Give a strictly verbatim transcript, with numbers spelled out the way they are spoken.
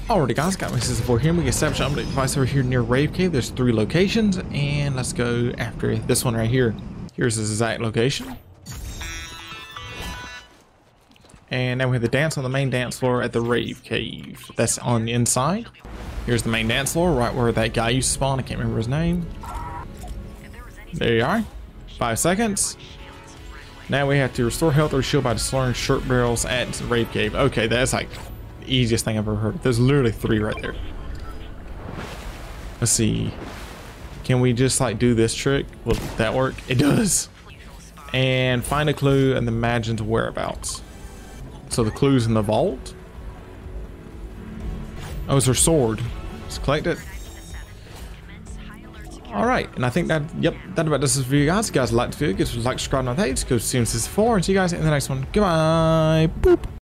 Alrighty guys, got my system four here. We get established update device over here near Rave Cave. There's three locations, and let's go after this one right here. Here's the exact location. And now we have the dance on the main dance floor at the Rave Cave. That's on the inside. Here's the main dance floor, right where that guy used to spawn. I can't remember his name. There you are. Five seconds. Now we have to restore health or shield by destroying short barrels at the Rave Cave. Okay, that's like the easiest thing I've ever heard. There's literally three right there. Let's see. Can we just like do this trick? Will that work? It does. And find a clue and imagine the whereabouts. So the clue's in the vault. Oh, it's her sword. Let's collect it. All right, and I think that, yep, that about does this video, guys. If you guys like the video, give us a like, subscribe, and updates. Go see you in four, and see you guys in the next one. Goodbye. Boop.